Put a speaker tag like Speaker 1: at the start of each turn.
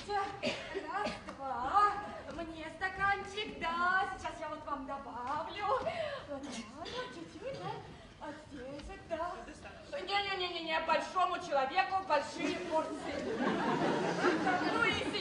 Speaker 1: Смотрите, раз, два, мне стаканчик, да, сейчас я вот вам добавлю. Вот так, чуть-чуть, да, вот здесь вот, да. Не-не-не, большому человеку большие порции. Ну и